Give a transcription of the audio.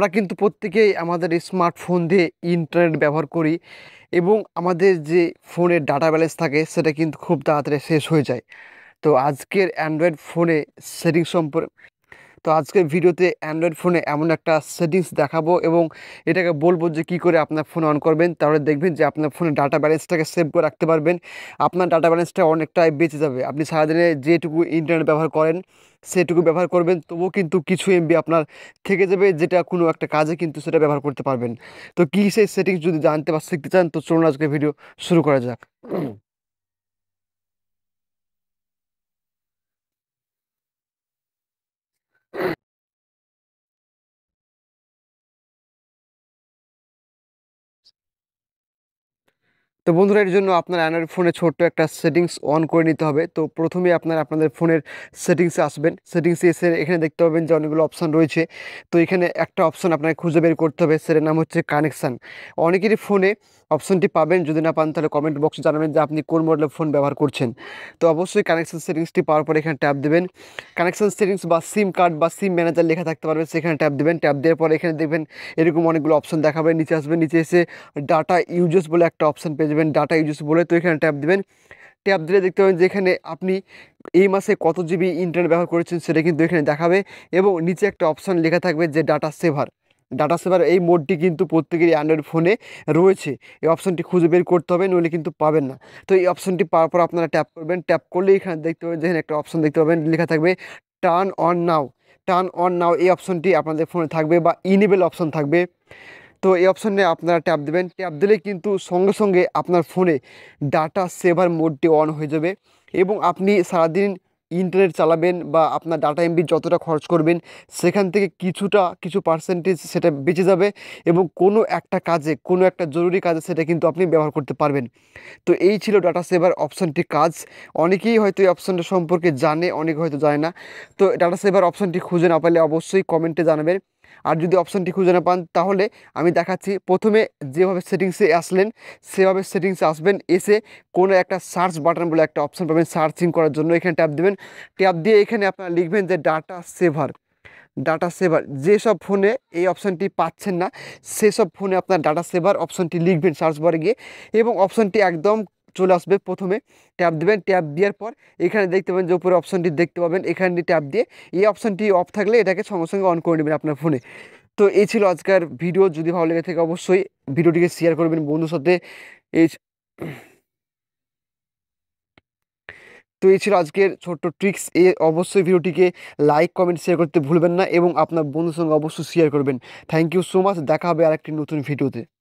আমরা কিন্তু প্রত্যেকেই আমাদের স্মার্টফোন দিয়ে ইন্টারনেট ব্যবহার করি এবং আমাদের যে ফোনের ডাটা ব্যালেন্স থাকে সেটা কিন্তু খুব তাড়াতাড়ি শেষ হয়ে যায়। তো আজকের অ্যান্ড্রয়েড ফোনে সেটিংস সম্পর্কে তো আজকের ভিডিওতে অ্যান্ড্রয়েড ফোনে এমন একটা সেটিংস দেখাবো এবং এটাকে বলবো যে কী করে আপনার ফোন অন করবেন, তাহলে দেখবেন যে আপনার ফোনের ডাটা ব্যালেন্সটাকে সেভ করে রাখতে পারবেন। আপনার ডাটা ব্যালেন্সটা অনেকটাই বেঁচে যাবে। আপনি সারাদিনে যেটুকু ইন্টারনেট ব্যবহার করেন সেটুকু ব্যবহার করবেন, তবুও কিন্তু কিছু এমবি আপনার থেকে যাবে, যেটা কোনো একটা কাজে কিন্তু সেটা ব্যবহার করতে পারবেন। তো কী সেই সেটিংস যদি জানতে বা শিখতে চান, তো চলুন আজকে ভিডিও শুরু করা যাক। তো বন্ধুরা, এর জন্য আপনার অ্যান্ড্রয়েড ফোনে ছোট্ট একটা সেটিংস অন করে নিতে হবে। তো প্রথমেই আপনাদের ফোনের সেটিংসে আসবেন। সেটিংসে এসে এখানে দেখতে পাবেন যে অনেকগুলো অপশান রয়েছে। তো এখানে একটা অপশান আপনাকে খুঁজে বের করতে হবে, সেটার নাম হচ্ছে কানেকশান। অনেকেরই ফোনে অপশানটি পাবেন, যদি না পান তাহলে কমেন্ট বক্সে জানাবেন যে আপনি কোন মডেলের ফোন ব্যবহার করছেন। তো অবশ্যই কানেকশান সেটিংসটি পাওয়ার পর এখানে ট্যাপ দেবেন। কানেকশান সেটিংস বা সিম কার্ড বা সিম ম্যানেজার লেখা থাকতে পারবে, সেখানে ট্যাপ দেবেন। ট্যাপ দেওয়ার পর এখানে দেখবেন এরকম অনেকগুলো অপশান দেখাবে। নিচে আসবেন, নিচে এসে ডাটা ইউজেস বলে একটা অপশান পেয়ে যাবেন, ডাটা ইউজেস বলে। তো এখানে ট্যাপ দেবেন। ট্যাপ দিলে দেখতে পাবেন যে এখানে আপনি এই মাসে কত জিবি ইন্টারনেট ব্যবহার করেছেন সেটা কিন্তু এখানে দেখাবে এবং নিচে একটা অপশান লেখা থাকবে যে ডাটা সেভার। ডাটা সেভার এই মোডটি কিন্তু প্রত্যেকেরই অ্যান্ড্রয়েড ফোনে রয়েছে। এই অপশানটি খুঁজে বের করতে হবে, নইলে কিন্তু পাবেন না। তো এই অপশানটি পাওয়ার পর আপনারা ট্যাপ করবেন। ট্যাপ করলে এখানে দেখতে পাবেন যে এখানে একটা অপশান দেখতে পাবেন, লেখা থাকবে turn on now. Turn on now এই অপশানটি আপনাদের ফোনে থাকবে বা ইনেবল অপশান থাকবে। তো এই অপশানে আপনারা ট্যাপ দেবেন। ট্যাপ দিলে কিন্তু সঙ্গে সঙ্গে আপনার ফোনে ডাটা সেভার মোডটি অন হয়ে যাবে এবং আপনি সারাদিন ইন্টারনেট চালাবেন বা আপনার ডাটা এমবি যতটা খরচ করবেন সেখান থেকে কিছু পার্সেন্টেজ সেটা বেঁচে যাবে এবং কোনো একটা কাজে, কোনো একটা জরুরি কাজে সেটা কিন্তু আপনি ব্যবহার করতে পারবেন। তো এই ছিল ডাটা সেভার অপশানটির কাজ। অনেকেই হয়তো এই অপশানটা সম্পর্কে জানে, অনেকে হয়তো জানে না। তো ডাটা সেভার অপশানটি খুঁজে না পারলে অবশ্যই কমেন্টে জানাবেন। আর যদি অপশানটি খুঁজে না পান তাহলে আমি দেখাচ্ছি। প্রথমে যেভাবে সেটিংসে আসলেন সেভাবে সেটিংসে আসবেন। এসে কোনো একটা সার্চ বাটন বলে একটা অপশান পাবেন সার্চিং করার জন্য, এখানে ট্যাপ দেবেন। ট্যাপ দিয়ে এখানে আপনারা লিখবেন যে ডাটা সেভার। ডাটা সেভার যেসব ফোনে এই অপশানটি পাচ্ছেন না সেসব ফোনে আপনার ডাটা সেভার অপশানটি লিখবেন সার্চ বারে গিয়ে এবং অপশানটি একদম চলে আসবে। প্রথমে ট্যাপ দেবেন। ট্যাপ দেওয়ার পর এখানে দেখতে পাবেন যে উপরে অপশানটি দেখতে পাবেন, এখানে ট্যাপ দিয়ে এই অপশানটি অফ থাকলে এটাকে সঙ্গে সঙ্গে অন করে নেবেন আপনার ফোনে। তো এই ছিল আজকের ভিডিও। যদি ভালো লেগে থাকে অবশ্যই ভিডিওটিকে শেয়ার করবেন বন্ধুর সাথে। এই তো এই ছিল আজকের ছোট্ট ট্রিক্স। অবশ্যই ভিডিওটিকে লাইক কমেন্ট শেয়ার করতে ভুলবেন না এবং আপনার বন্ধুর সঙ্গে অবশ্যই শেয়ার করবেন। Thank you so much. দেখা হবে আরেকটি নতুন ভিডিওতে।